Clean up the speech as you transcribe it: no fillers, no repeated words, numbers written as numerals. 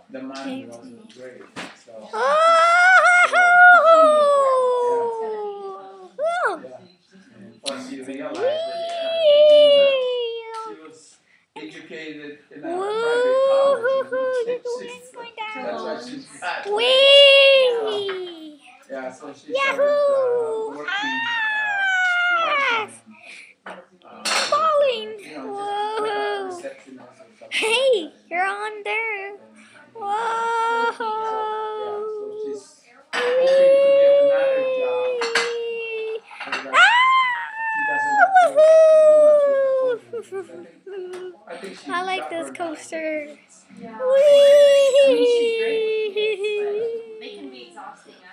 the man was great. So, once you realize that she was educated in a private college, that's why she's got. Yeah, so she started working falling. you know, just like a receptionist or something. Hey, you're on there. Whoa. So she's hoping to get another job so that she doesn't have to do much with her coding. I think she I like got this her coaster. Yeah. Whee! I mean, she's great with kids, but they can be exhausting.